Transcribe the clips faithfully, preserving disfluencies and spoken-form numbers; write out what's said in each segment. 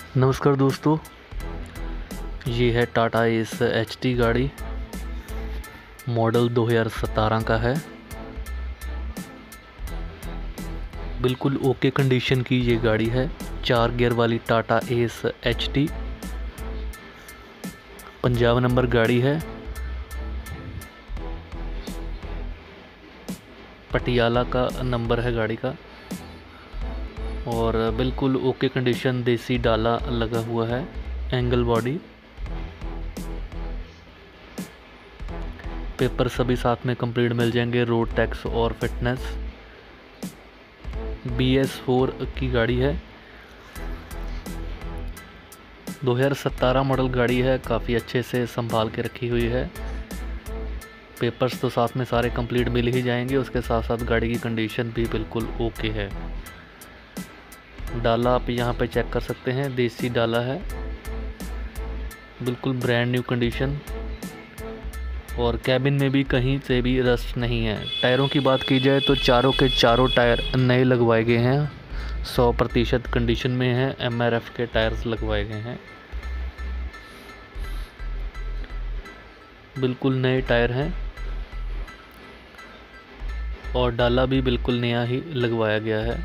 नमस्कार दोस्तों, ये है टाटा एस एच टी गाड़ी। मॉडल दो हज़ार सत्रह का है। बिल्कुल ओके कंडीशन की ये गाड़ी है। चार गियर वाली Tata S H T, Punjab number गाड़ी है। पटियाला का नंबर है गाड़ी का और बिल्कुल ओके कंडीशन, देसी डाला लगा हुआ है, एंगल बॉडी, पेपर सभी साथ में कंप्लीट मिल जाएंगे, रोड टैक्स और फिटनेस। बी एस फोर की गाड़ी है, दो हज़ार सत्रह मॉडल गाड़ी है, काफ़ी अच्छे से संभाल के रखी हुई है। पेपर्स तो साथ में सारे कंप्लीट मिल ही जाएंगे, उसके साथ साथ गाड़ी की कंडीशन भी बिल्कुल ओके है। डाला आप यहाँ पे चेक कर सकते हैं, देसी डाला है, बिल्कुल ब्रांड न्यू कंडीशन और कैबिन में भी कहीं से भी रस्ट नहीं है। टायरों की बात की जाए तो चारों के चारों टायर नए लगवाए गए हैं, सौ प्रतिशत कंडीशन में है। एम आर एफ के टायर्स लगवाए गए हैं, बिल्कुल नए टायर हैं और डाला भी बिल्कुल नया ही लगवाया गया है।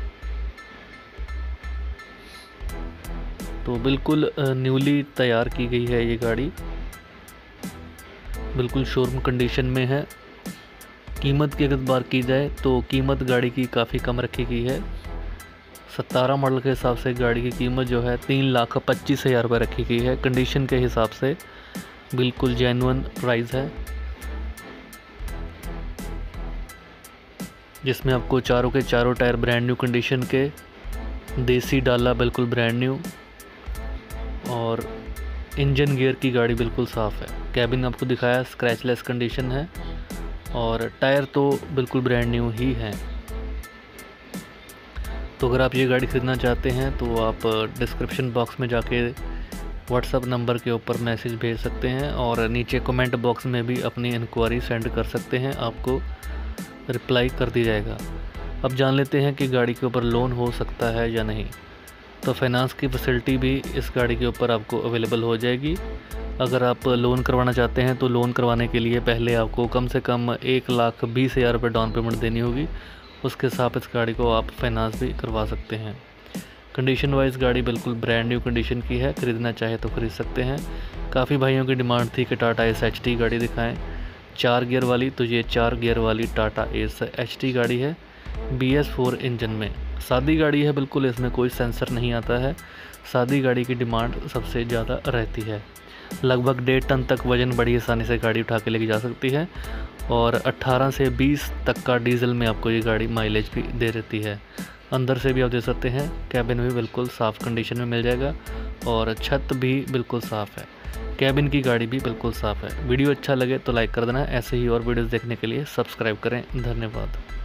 तो बिल्कुल न्यूली तैयार की गई है ये गाड़ी, बिल्कुल शोरूम कंडीशन में है। कीमत की अगर बात की जाए तो कीमत गाड़ी की काफ़ी कम रखी गई है। सत्रह मॉडल के हिसाब से गाड़ी की कीमत जो है तीन लाख पच्चीस हज़ार रुपये रखी गई है। कंडीशन के हिसाब से बिल्कुल जेन्युइन प्राइस है, जिसमें आपको चारों के चारों टायर ब्रांड न्यू कंडीशन के, देसी डाला बिल्कुल ब्रांड न्यू और इंजन गियर की गाड़ी बिल्कुल साफ़ है। कैबिन आपको दिखाया स्क्रैचलेस कंडीशन है और टायर तो बिल्कुल ब्रांड न्यू ही है। तो अगर आप ये गाड़ी ख़रीदना चाहते हैं तो आप डिस्क्रिप्शन बॉक्स में जाके व्हाट्सएप नंबर के ऊपर मैसेज भेज सकते हैं और नीचे कमेंट बॉक्स में भी अपनी इंक्वायरी सेंड कर सकते हैं, आपको रिप्लाई कर दी जाएगा। अब जान लेते हैं कि गाड़ी के ऊपर लोन हो सकता है या नहीं। तो फाइनेंस की फैसिलिटी भी इस गाड़ी के ऊपर आपको अवेलेबल हो जाएगी। अगर आप लोन करवाना चाहते हैं तो लोन करवाने के लिए पहले आपको कम से कम एक लाख बीस हज़ार रुपये डाउन पेमेंट देनी होगी, उसके साथ इस गाड़ी को आप फाइनेंस भी करवा सकते हैं। कंडीशन वाइज गाड़ी बिल्कुल ब्रांड न्यू कंडीशन की है, ख़रीदना चाहे तो ख़रीद सकते हैं। काफ़ी भाइयों की डिमांड थी कि टाटा एस एच टी गाड़ी दिखाएं चार गियर वाली, तो ये चार गियर वाली टाटा एस एच टी गाड़ी है, बी एस फोर इंजन में। सादी गाड़ी है बिल्कुल, इसमें कोई सेंसर नहीं आता है। सादी गाड़ी की डिमांड सबसे ज़्यादा रहती है। लगभग डेढ़ टन तक वज़न बड़ी आसानी से गाड़ी उठा के लेके जा सकती है और अट्ठारह से बीस तक का डीजल में आपको ये गाड़ी माइलेज भी दे देती है। अंदर से भी आप देख सकते हैं, कैबिन भी बिल्कुल साफ़ कंडीशन में मिल जाएगा और छत भी बिल्कुल साफ़ है। कैबिन की गाड़ी भी बिल्कुल साफ़ है। वीडियो अच्छा लगे तो लाइक कर देना। ऐसे ही और वीडियोज़ देखने के लिए सब्सक्राइब करें। धन्यवाद।